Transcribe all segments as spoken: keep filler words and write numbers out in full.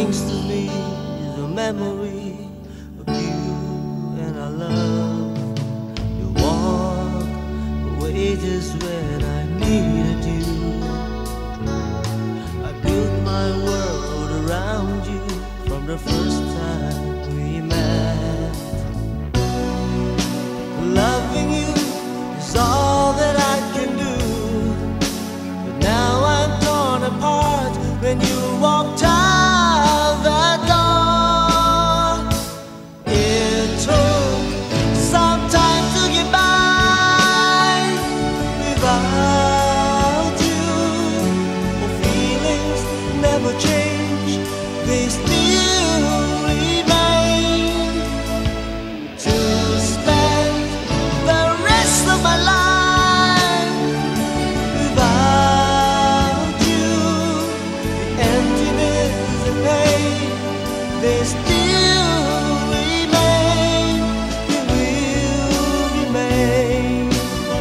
brings to me the memory of you and our love. You walk away just when I needed you. I built my world around you from the first time we met. Loving you is all that I can do, but now I'm torn apart when you walked out that door. It took some time to get by without you. The feelings never change, they still remain. To spend the rest of my life without you, the emptiness and pain, they still remain, they will remain.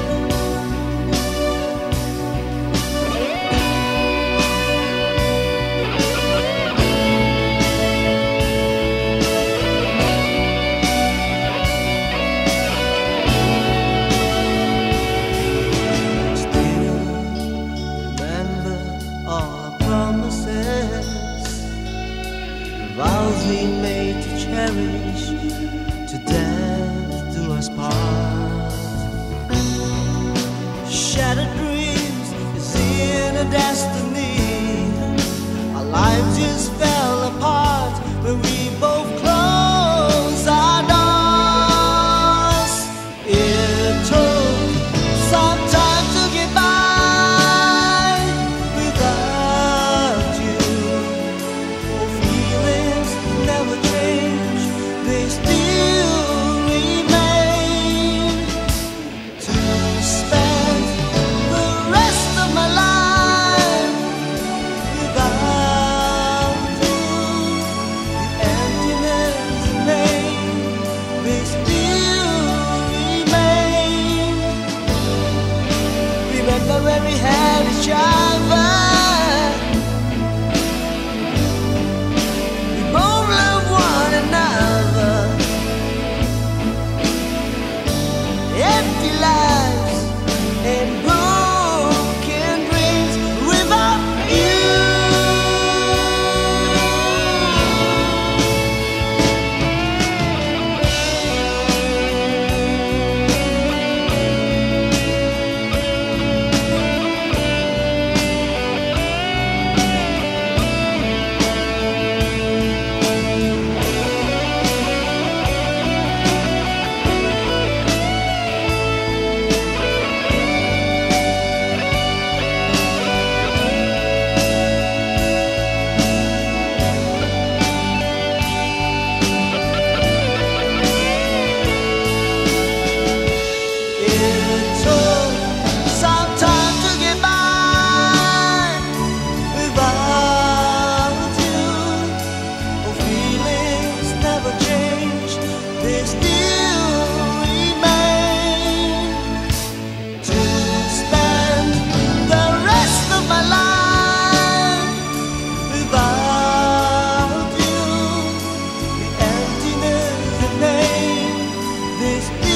Still remember all our promises, the vows we made to cherish, to death do us part. Shattered dreams is in a destiny. Our lives just fell apart when we both closed our doors. It took some time to get by without you. Oh, feelings never change, they still remain. To spend the rest of my life without you, the emptiness and pain, they still remain. Remember when we had each other, we both loved one another. Empty lives and broken dreams without you. It took some time to get by without you. Oh, feelings never change, they still remain. To spend the rest of my life without you, the emptiness and pain, they still